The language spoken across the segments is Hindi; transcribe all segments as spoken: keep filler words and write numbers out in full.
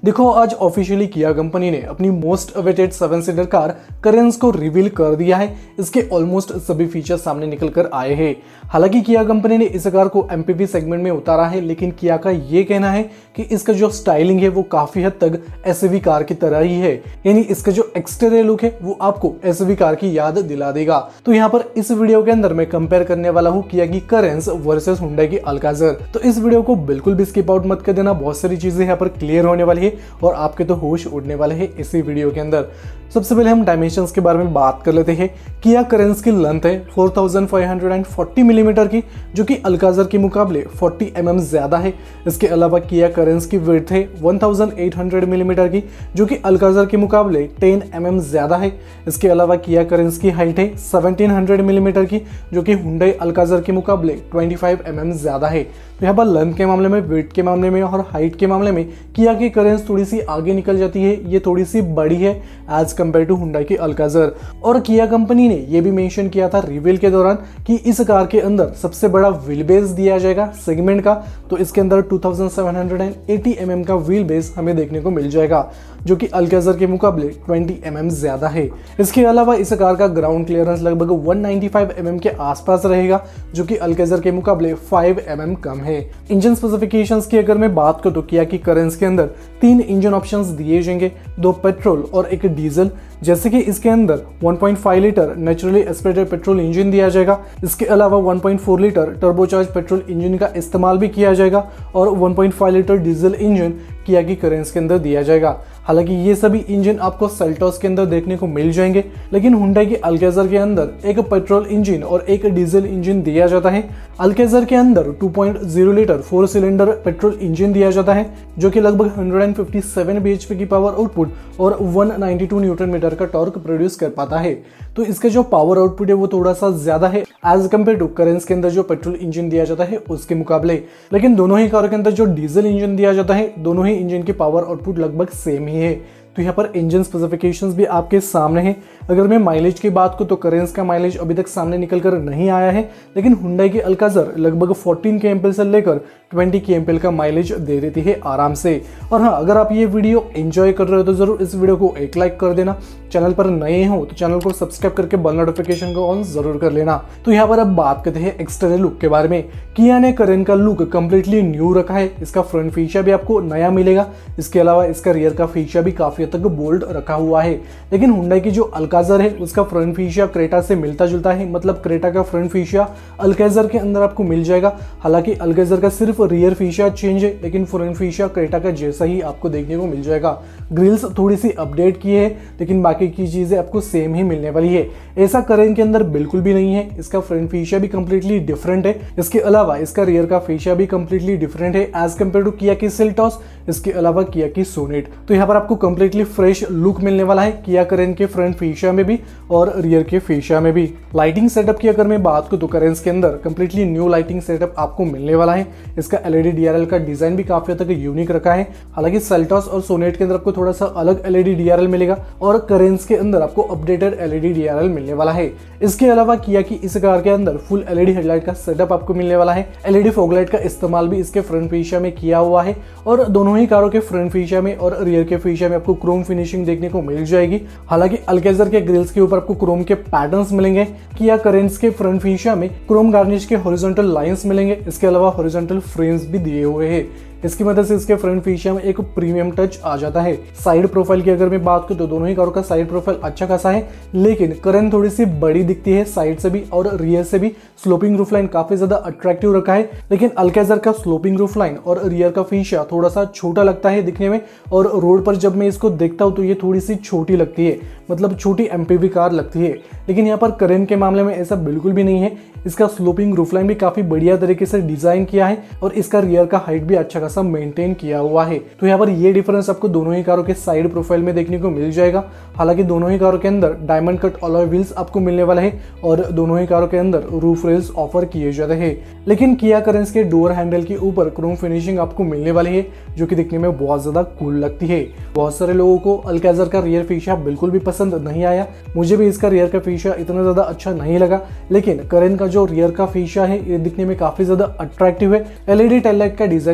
देखो आज ऑफिशियली किया कंपनी ने अपनी most awaited seven seater car Carens को रिवील कर दिया है। इसके ऑलमोस्ट सभी फीचर्स सामने निकल कर आए हैं। हालांकि किया कंपनी ने इस कार को एमपीवी सेगमेंट में उतारा है, लेकिन किया का ये कहना है कि इसका जो स्टाइलिंग है वो काफी हद तक एसयूवी कार की तरह ही है, यानी इसका जो एक्सटीरियर लुक है वो आपको एसयूवी कार की याद दिला देगा। तो यहाँ पर इस वीडियो के अंदर मैं कंपेयर करने वाला हूँ किया की करेंस वर्सेस हुंडई की अल्काज़र। तो इस वीडियो को बिल्कुल भी स्किप आउट मत कर देना, बहुत सारी चीजें यहाँ पर क्लियर होने वाली है और आपके तो होश उड़ने वाले हैं इसी वीडियो के अंदर। सबसे पहले हम डायमेंशंस के बारे में बात कर लेते हैं। किया करेंस की लेंथ है four thousand five hundred forty millimetre की, जो कि अल्काज़र के मुकाबले फोर्टी एम एम ज्यादा है। इसके अलावा किया करेंस की विड्थ है one thousand eight hundred millimetre की, जो कि अल्काज़र के मुकाबले टेन एम एम ज्यादा है। इसके अलावा किया करेंस की हाइट है सेवनटीन हंड्रेड मिलीमीटर की, जो कि हुंडई अल्काज़र के मुकाबले ट्वेंटी फाइव एम एम ज्यादा है। तो यहाँ पर लेंथ के मामले में, वेट के मामले में और हाइट के मामले में किया की करेंस थोड़ी सी आगे निकल जाती है, ये थोड़ी सी बड़ी है एज कंपेयर टू हुंडई की अल्काज़र। और किया कंपनी ने ये भी मेंशन किया था रिवील के दौरान कि इस कार के अंदर सबसे बड़ा व्हील बेस दिया जाएगा सेगमेंट का। तो इसके अंदर two thousand seven hundred eighty M M का व्हील बेस हमें देखने को मिल जाएगा, जो कि अल्काज़र के मुकाबले ट्वेंटी एम एम ज्यादा है। इसके अलावा इस कार का ग्राउंड क्लियरेंस लगभग one ninety five M M के आसपास रहेगा, जो कि अल्काज़र के मुकाबले फाइव एम एम कम है। इंजन स्पेसिफिकेशंस की अगर मैं बात करूं तो किया की करेंस के अंदर तीन इंजन ऑप्शंस दिए जाएंगे, दो पेट्रोल और एक डीजल। जैसे कि इसके अंदर one point five litre naturally aspirated petrol engine दिया जाएगा। इसके अलावा one point four litre turbocharge petrol engine का इस्तेमाल भी किया जाएगा और one point five litre diesel engine Kia की करेंस के अंदर दिया जाएगा। हालांकि ये सभी इंजन आपको सेल्टोस के अंदर देखने को मिल जाएंगे, लेकिन हुंडई की अल्काज़र के अंदर एक पेट्रोल इंजन और एक डीजल इंजन दिया जाता है। अल्काज़र के अंदर two point zero litre four cylinder petrol engine दिया जाता है, जो कि लगभग वन फिफ्टी सेवन बीएचपी की पावर आउटपुट और one ninety two newton metre का टॉर्क प्रोड्यूस कर पाता है। तो इसका जो पावर आउटपुट है वो थोड़ा सा ज्यादा है एज कम्पेयर टू करेंस के अंदर जो पेट्रोल इंजन दिया जाता है उसके मुकाबले। लेकिन दोनों ही कारों के अंदर जो डीजल इंजन दिया जाता है, दोनों ही इंजन की पावर आउटपुट लगभग सेम ही है। तो यहाँ पर इंजन स्पेसिफिकेशंस भी आपके सामने हैं। अगर मैं माइलेज की बात करूँ तो करेंस का माइलेज अभी तक सामने निकल कर नहीं आया है, लेकिन हुंडई की अल्काज़र लगभग फोर्टीन के एम पी एल से लेकर ट्वेंटी के एम पी एल का माइलेज दे देती है आराम से। और हाँ, अगर आप ये वीडियो एंजॉय कर रहे हो तो जरूर इस वीडियो को एक लाइक कर देना। चैनल पर नए हो तो चैनल को सब्सक्राइब करके बेल नोटिफिकेशन को ऑन जरूर कर लेना। तो यहाँ पर अब बात करते हैं एक्सटर्नल लुक के बारे में। किया ने करेंस का लुक कंप्लीटली न्यू रखा है। इसका फ्रंट फीचर भी आपको नया मिलेगा। इसके अलावा इसका रियर का फीचर भी काफी हद तक बोल्ड रखा हुआ है। लेकिन हुंडई की जो अल्काज़र है उसका फ्रंट फीचर क्रेटा से मिलता जुलता है, मतलब क्रेटा का फ्रंट फीचर अल्काज़र के अंदर आपको मिल जाएगा। हालांकि अल्काज़र का सिर्फ रियर फीचर चेंज है, लेकिन फ्रंट फीचर क्रेटा का जैसा ही आपको देखने को मिल जाएगा। ग्रिल्स थोड़ी सी अपडेट की है, लेकिन बाकी की चीजें आपको सेम ही मिलने वाली है। ऐसा करेंस के अंदर बिल्कुल भी नहीं है। इसका फ्रंट फीचर भी कंप्लीटली डिफरेंट है। इसके अलावा इसका रियर का फीचर भी कंप्लीटली डिफरेंट है एज कम्पेयर टू किया की सेल्टोस, इसके अलावा किया की सोनेट। तो यहाँ पर आपको कंप्लीटली फ्रेश लुक मिलने वाला है किया करेंस के फ्रंट फीचर में भी और रियर के फीचर में भी। लाइटिंग सेटअप की अगर मैं बात करूं तो करेंस के अंदर कंप्लीटली न्यू लाइटिंग सेटअप आपको मिलने वाला है। इसका एलईडी डीआरएल का डिजाइन भी काफी हद तक यूनिक रखा है। हालांकि सेल्टोस और सोनेट के अंदर आपको थोड़ा सा अलग एलईडी डीआरएल मिलेगा और करेंस के अंदर आपको अपडेटेड एलईडी डीआरएल मिलने वाला है। इसके अलावा किया की इस कार के अंदर फुल एलईडी हेडलाइट का सेटअप आपको मिलने वाला है। एलईडी फॉगलाइट का इस्तेमाल भी इसके फ्रंट फीचर में किया हुआ है और दोनों ही कारों के फ्रंट फीचर में और रियर के फीचर में आपको क्रोम फिनिशिंग देखने को मिल जाएगी। हालांकि अल्काज़र के ग्रिल्स के ऊपर आपको क्रोम के पैटर्न्स मिलेंगे। किया करेंस के फ्रंट फीचर में क्रोम गार्निश के हॉरिजॉन्टल लाइंस मिलेंगे। इसके अलावा हॉरिजॉन्टल फ्रेम्स भी दिए हुए हैं। इसकी मदद से इसके फ्रंट फीचर में एक प्रीमियम टच आ जाता है। साइड प्रोफाइल की अगर मैं बात करूं तो दोनों ही कारों का साइड प्रोफाइल अच्छा खासा है, लेकिन करेंस थोड़ी सी बड़ी दिखती है साइड से भी और रियर से भी। स्लोपिंग रूफ लाइन काफी ज्यादा अट्रैक्टिव रखा है, लेकिन अल्काज़र का स्लोपिंग रूफ लाइन और रियर का फीचर थोड़ा सा छोटा लगता है दिखने में, और रोड पर जब मैं इसको देखता हूं तो ये थोड़ी सी छोटी लगती है, मतलब छोटी एमपीवी कार लगती है। लेकिन यहाँ पर करेंस के मामले में ऐसा बिल्कुल भी नहीं है। इसका स्लोपिंग रूफ लाइन भी काफी बढ़िया तरीके से डिजाइन किया है और इसका रियर का हाइट भी अच्छा खासा मेंटेन किया हुआ है। तो यहाँ पर ये डिफरेंस आपको दोनों ही कारों के साइड प्रोफाइल में देखने को मिल जाएगा। हालांकि दोनों ही कारों के अंदर डायमंड कट अलॉय व्हील्स आपको मिलने वाले हैं और दोनों ही कारों के अंदर रूफ रेल्स ऑफर किए जाते हैं। लेकिन किया करेंस के डोर हैंडल के ऊपर क्रोम फिनिशिंग आपको मिलने वाली है, जो कि दिखने में बहुत ज्यादा कूल लगती है। बहुत सारे लोगों को अल्काज़र का रियर फीचर बिल्कुल भी पसंद नहीं आया। मुझे भी इसका रियर का फीचर इतना ज्यादा अच्छा नहीं लगा, लेकिन करेंस का जो रियर का फीचर है ये दिखने में काफी ज्यादा अट्रैक्टिव है। एलईडी टेल लाइट का डिजाइन भी काफी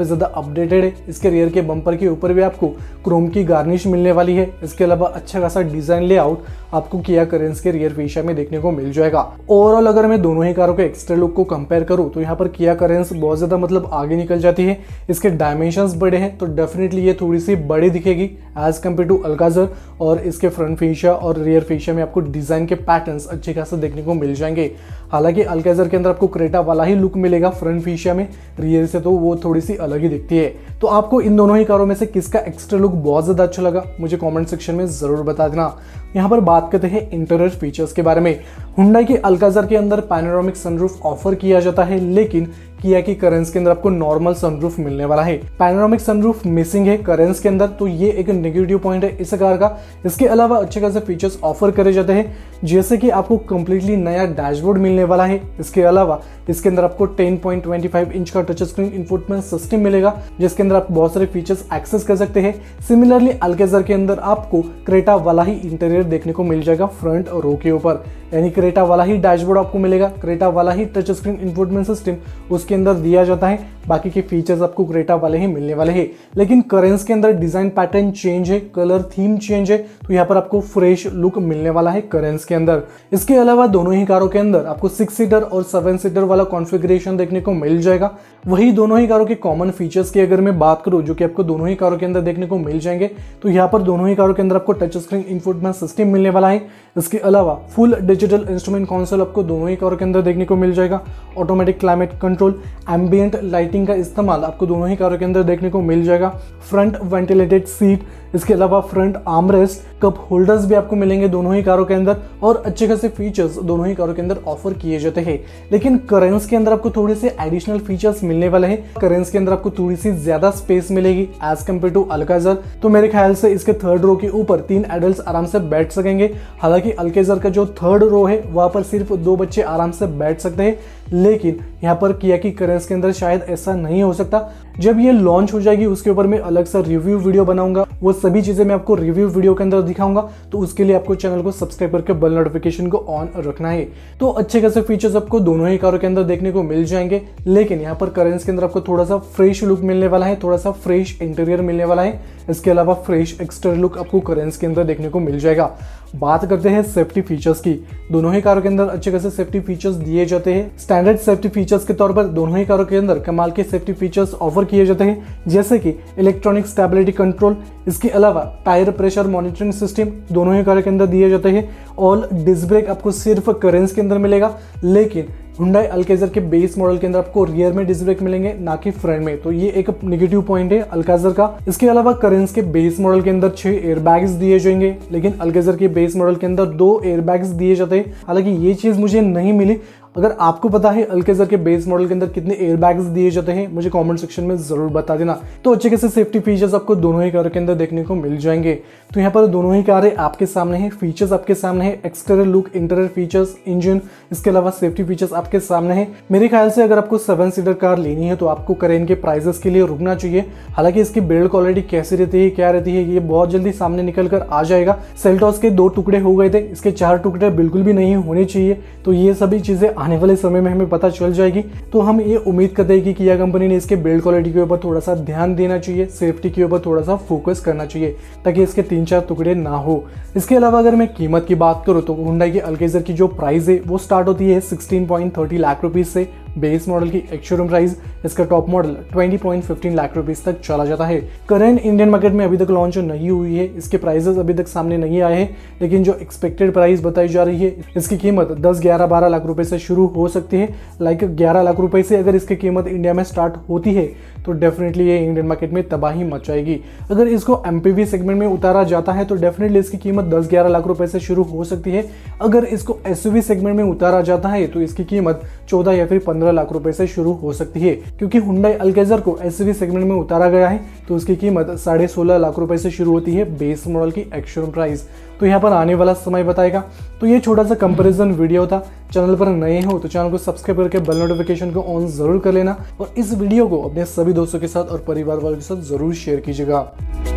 ज़्यादा अपडेटेड है। इसके रियर के बम्पर के ऊपर भी आपको क्रोम की गार्निश मिलने वाली है। इसके अलावा अच्छा खासा डिजाइन लेआउट आपको किया करेंस के रियर फेशिया में देखने को मिल जाएगा। ओवरऑल अगर मैं दोनों ही कारों के एक्स्ट्रा लुक को कंपेयर करूं तो यहाँ पर किया करेंस बहुत ज़्यादा मतलब आगे निकल जाती है। इसके डायमेंशंस बड़े हैं तो डेफिनेटली ये थोड़ी सी बड़ी दिखेगी एज कम्पेयर टू अल्काज़र, और इसके फ्रंट फेशिया और रियर फेशिया में आपको डिजाइन के पैटर्न्स अच्छे खासे देखने को मिल जाएंगे। हालांकि अल्काज़र के अंदर आपको क्रेटा वाला ही लुक मिलेगा फ्रंट फेशिया में, रियर से तो वो थोड़ी सी अलग ही दिखती है। तो आपको इन दोनों ही कारों में से किसका एक्स्ट्रा लुक बहुत ज़्यादा अच्छा लगा मुझे कमेंट सेक्शन में ज़रूर बता देना। यहाँ पर बात करते हैं इंटीरियर फीचर्स के बारे में। हुंडई के अल्काज़र के अंदर पैनोरामिक सनरूफ ऑफर किया जाता है, लेकिन किया की करेंस के अंदर आपको नॉर्मल सनरूफ मिलने वाला है। पैनोरामिक सनरूफ मिसिंग है करेंस के अंदर, तो ये एक नेगेटिव पॉइंट है इस कार का। इसके अलावा अच्छे खासे फीचर्स ऑफर करे जाते हैं, जैसे कि आपको कंप्लीटली नया डैशबोर्ड मिलने वाला है। इसके अलावा इसके अंदर आपको ten point two five inch का टच स्क्रीन इंफोटेनमेंट सिस्टम मिलेगा, जिसके अंदर आप बहुत सारे फीचर्स एक्सेस कर सकते हैं। सिमिलरली अल्काज़र के अंदर आपको क्रेटा वाला ही इंटीरियर देखने को मिल जाएगा फ्रंट रो के ऊपर, यानी क्रेटा वाला ही डैशबोर्ड आपको मिलेगा, क्रेटा वाला ही टच स्क्रीन इंफोटेनमेंट सिस्टम उसके अंदर दिया जाता है। बाकी के फीचर्स आपको क्रेटा वाले ही मिलने वाले हैं, लेकिन करेंस के अंदर डिजाइन पैटर्न चेंज है, कलर थीम चेंज है, तो यहाँ पर आपको फ्रेश लुक मिलने वाला है करेंस के अंदर। इसके अलावा दोनों ही कारों के अंदर आपको सिक्स सीटर और सेवन सीटर वाला कॉन्फ़िगरेशन देखने को मिल जाएगा। वही दोनों ही कारों के कॉमन फीचर्स की अगर मैं बात करूं जो कि आपको दोनों ही कारों के अंदर देखने को मिल जाएंगे, तो यहाँ पर दोनों ही कारों के अंदर आपको टच स्क्रीन इंफोटेनमेंट सिस्टम मिलने वाला है। इसके अलावा फुल डिजिटल इंस्ट्रूमेंट कंसोल आपको दोनों ही कारों के अंदर देखने को मिल जाएगा। Automatic climate control, ambient lighting का इस्तेमाल आपको दोनों ही कारों के अंदर देखने को मिल जाएगा। फ्रंट वेंटिलेटेड सीट, इसके अलावा फ्रंट आर्मरेस्ट, कप होल्डर्स भी आपको मिलेंगे दोनों ही कारों के अंदर, और अच्छे खासे फीचर्स दोनों ही कारों के अंदर ऑफर किए जाते हैं। लेकिन करेंस के अंदर आपको थोड़े से एडिशनल फीचर्स मिलने वाले हैं। करेंस के अंदर आपको थोड़ी सी ज्यादा स्पेस मिलेगी एज कम्पेयर टू अल्काज़र, तो मेरे ख्याल से इसके थर्ड रो के ऊपर तीन एडल्ट आराम से बैठ सकेंगे। हालांकि अल्काज़र का जो थर्ड रो है वहां पर सिर्फ दो बच्चे आराम से बैठ सकते हैं, लेकिन यहाँ पर किया की करेंस के अंदर शायद ऐसा नहीं हो सकता। जब ये लॉन्च हो जाएगी उसके ऊपर मैं अलग सा रिव्यू वीडियो बनाऊंगा, वो सभी चीजें मैं आपको रिव्यू वीडियो के अंदर दिखाऊंगा, तो उसके लिए आपको चैनल को सब्सक्राइब करके बेल नोटिफिकेशन को ऑन रखना है। तो अच्छे खासे फीचर्स आपको दोनों ही कारों के अंदर देखने को मिल जाएंगे, लेकिन यहाँ पर करेंस के अंदर आपको थोड़ा सा फ्रेश लुक मिलने वाला है, थोड़ा सा फ्रेश इंटीरियर मिलने वाला है। इसके अलावा फ्रेश एक्सटीरियर लुक आपको करेंस के अंदर देखने को मिल जाएगा। बात करते हैं सेफ्टी फीचर्स की। दोनों ही कारों के अंदर अच्छे खासे सेफ्टी फीचर्स दिए जाते हैं। स्टैंडर्ड सेफ्टी फीचर्स के तौर पर दोनों ही कारों के अंदर कमाल के सेफ्टी फीचर्स ऑफर किए जाते हैं, जैसे कि इलेक्ट्रॉनिक स्टेबिलिटी कंट्रोल, इसके अलावा टायर प्रेशर मॉनिटरिंग सिस्टम दोनों ही कारों के अंदर दिए जाते हैं। ऑल डिस्क ब्रेक आपको सिर्फ करेंस के अंदर मिलेगा, लेकिन हुंडई अल्काज़र के बेस मॉडल के अंदर आपको रियर में डिस्क ब्रेक मिलेंगे, ना कि फ्रंट में, तो ये एक नेगेटिव पॉइंट है अल्काज़र का। इसके अलावा करेंस के बेस मॉडल के अंदर छह एयरबैग्स दिए जाएंगे, लेकिन अल्काज़र के बेस मॉडल के अंदर दो एयरबैग्स दिए जाते हैं। हालांकि ये चीज़ मुझे नहीं मिली। अगर आपको पता है अल्काज़र के बेस मॉडल के अंदर कितने एयरबैग्स दिए जाते हैं मुझे कमेंट सेक्शन में जरूर बता देना। तो अच्छे खासे सेफ्टी फीचर्स आपको दोनों ही कारों के अंदर देखने को मिल जाएंगे। तो यहाँ पर दोनों ही कारें आपके सामने है, फीचर्स आपके सामने है, exterior look, interior features, engine, इसके अलावा सेफ्टी फीचर्स आपके सामने है। मेरे ख्याल से अगर आपको सेवन सीटर कार लेनी है तो आपको करेन के प्राइसेस के लिए रुकना चाहिए। हालांकि इसकी बिल्ड क्वालिटी कैसी रहती है, क्या रहती है, ये बहुत जल्दी सामने निकल कर आ जाएगा। सेल्टॉस के दो टुकड़े हो गए थे, इसके चार टुकड़े बिल्कुल भी नहीं होने चाहिए। तो ये सभी चीजें आने वाले समय में हमें पता चल जाएगी। तो हम ये उम्मीद करते हैं कि किया कंपनी ने इसके बिल्ड क्वालिटी के ऊपर थोड़ा सा ध्यान देना चाहिए, सेफ्टी के ऊपर थोड़ा सा फोकस करना चाहिए, ताकि इसके तीन चार टुकड़े ना हो। इसके अलावा अगर मैं कीमत की बात करूं तो हुंडई के अल्काज़र की जो प्राइस है वो स्टार्ट होती है sixteen point thirty lakh rupees से। बेस मॉडल की एक्स-शोरूम प्राइस, इसका top model twenty point fifteen lakh rupees तक चला जाता है। करंट इंडियन मार्केट में अभी तक लॉन्च नहीं हुई है, इसके प्राइसेस अभी तक सामने नहीं आए हैं, लेकिन जो एक्सपेक्टेड प्राइस बताई जा रही है इसकी कीमत दस ग्यारह बारह लाख रुपए से शुरू हो सकती है। लाइक ग्यारह लाख रुपए से अगर इसकी कीमत इंडिया में स्टार्ट होती है तो डेफिनेटली ये इंडियन मार्केट में तबाही मचाएगी। अगर इसको एमपीवी सेगमेंट में उतारा जाता है तो डेफिनेटली इसकी कीमत दस ग्यारह लाख रुपए से शुरू हो सकती है। अगर इसको एसयूवी सेगमेंट में उतारा जाता है तो इसकी कीमत चौदह या फिर पंद्रह लाख रुपए से शुरू हो सकती है। क्योंकि हुंडई अल्काज़र को एसयूवी सेगमेंट में उतारा गया है तो उसकी कीमत साढ़े सोलह लाख रुपए से शुरू होती है बेस मॉडल की एक्स-शोरूम प्राइस। तो यहाँ पर आने वाला समय बताएगा। तो ये छोटा सा कंपैरिजन वीडियो था। चैनल पर नए हो तो चैनल को सब्सक्राइब करके बेल नोटिफिकेशन को ऑन जरूर कर लेना, और इस वीडियो को अपने सभी दोस्तों के साथ और परिवार वालों के साथ जरूर शेयर कीजिएगा।